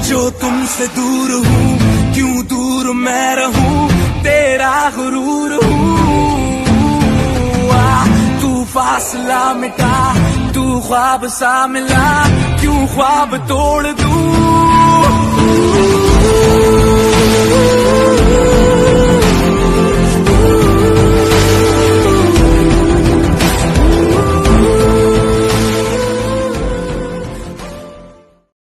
जो तुमसे दूर हूँ, क्यों दूर मैं रहूं, तेरा गुरूर हूँ। तू फासला मिटा, तू ख्वाब सा मिला, क्यों ख्वाब तोड़ दूं।